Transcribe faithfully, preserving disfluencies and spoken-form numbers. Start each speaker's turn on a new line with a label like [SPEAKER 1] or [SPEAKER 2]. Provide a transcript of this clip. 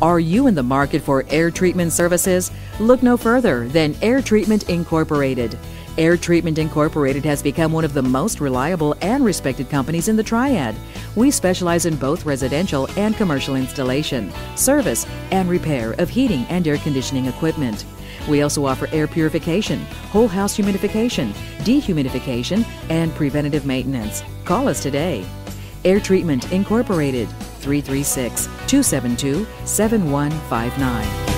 [SPEAKER 1] Are you in the market for air treatment services? Look no further than Air Treatment Incorporated. Air Treatment Incorporated has become one of the most reliable and respected companies in the Triad. We specialize in both residential and commercial installation, service, and repair of heating and air conditioning equipment. We also offer air purification, whole house humidification, dehumidification, and preventative maintenance. Call us today. Air Treatment Incorporated, three three six, two seven two, seven one five nine.